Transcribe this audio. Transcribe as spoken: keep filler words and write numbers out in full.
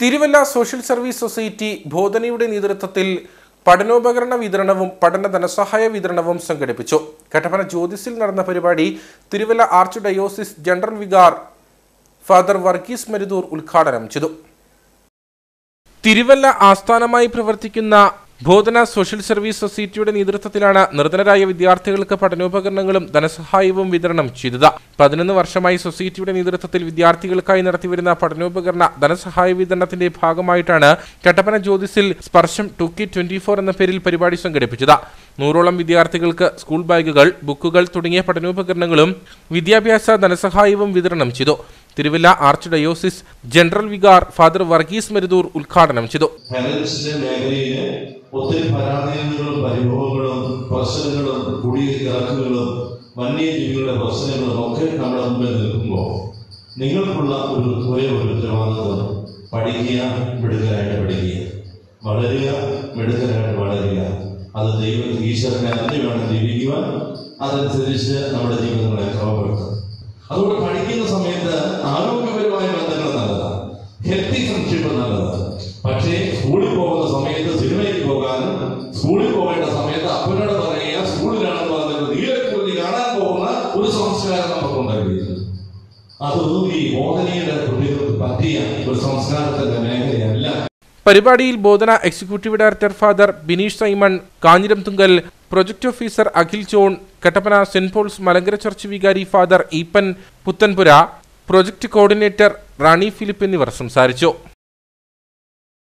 Thiruvalla social service society ബോധനയുടെ നേതൃത്വത്തിൽ പഠനോപകരണ വിതരണവും പഠന ധനസഹായ വിതരണവും സംഘടിപ്പിച്ചു. കട്ടപ്പന ജ്യോതിസിൽ നടന്ന പരിപാടി Thiruvalla archdiocese general vicar father Varghese Maruthur ഉദ്ഘാടനം ചെയ്തു. തിരുവല്ല ആസ്ഥാനമായി പ്രവർത്തിക്കുന്ന ബോധന സോഷ്യൽ സർവീസ് സൊസൈറ്റിയുടെ നേതൃത്വത്തിലാണ് നിർധനരായ വിദ്യാർത്ഥികൾക്ക് പഠനോപകരണങ്ങളും ധനസഹായവും വിതരണം ചെയ്തത്. പതിനൊന്ന് വർഷമായി സൊസൈറ്റിയുടെ നേതൃത്വത്തിൽ വിദ്യാർത്ഥികൾക്കായി നടത്തിവരുന്ന പഠനോപകരണ ധനസഹായ വിതരണത്തിന്റെ ഭാഗമായിട്ടാണ് കട്ടപ്പന ജ്യോതിസിൽ സ്പർശം ടു കെ ട്വന്റി ഫോർ എന്ന പേരിൽ പരിപാടി സംഘടിപ്പിച്ചത്. നൂറോളം വിദ്യാർത്ഥികൾക്ക് സ്കൂൾ ബാഗുകൾ, ബുക്കുകൾ തുടങ്ങിയ പഠനോപകരണങ്ങളും വിദ്യാഭ്യാസ ധനസഹായവും വിതരണം ചെയ്തു. Thiruvalla archdiocese general vicar father Varghese Maruthur ഉദ്ഘാടനം ചെയ്തു. ഒത്തിരി പരാതികളും പരിഭവങ്ങളും പ്രശ്നങ്ങളും കുടിയിറക്കുകളും വന്യജീവികളുടെ പ്രശ്നങ്ങളും ഒക്കെ നമ്മുടെ മുമ്പിൽ നിൽക്കുമ്പോൾ നിങ്ങൾക്കുള്ള ഒരു ഒരേ ഒരു ഉത്തരവാദിത്വം പഠിക്കുക, മിടുക്കരായിട്ട് പഠിക്കുക, വളരുക, മിടുക്കരായിട്ട് വളരുക. അത് ദൈവം ഈശ്വരനെ അറിഞ്ഞു വേണം ജീവിക്കുവാൻ. അതനുസരിച്ച് നമ്മുടെ ജീവിതങ്ങളെ ക്രമപ്പെടുത്തുക. അതുകൊണ്ട് പഠിക്കുന്ന സമയത്ത് ആരോഗ്യപരമായ ബന്ധങ്ങൾ നല്ലതാണ്, ഹെൽത്തി ഫ്രണ്ട്ഷിപ്പ് നല്ലതാണ്. പക്ഷേ സ്കൂളിൽ പോകുന്ന സമയത്ത് സിനിമയിൽ പോകാനും സ്കൂളിൽ പോകേണ്ട സമയത്ത് അപ്പനോട് പറയുക സ്കൂളിലാണെന്ന് പറഞ്ഞത് നീലക്കുറിഞ്ഞി കാണാൻ പോകുന്ന ഒരു സംസ്കാരം നമുക്കുണ്ടാകില്ല. അതൊന്നും ഈ ബോധനയുടെ കുട്ടികൾക്ക് പറ്റിയ ഒരു സംസ്കാരത്തിന്റെ മേഖലയല്ല. പരിപാടിയിൽ Bodhana executive director father Bineesh Simon, Kanjiramthunkal project officer Akhil John, Kattappana saint Paul's Malankara church വികാരി father Eappen Puthenpura, project coordinator Rani Philip എന്നിവർ സംസാരിച്ചു.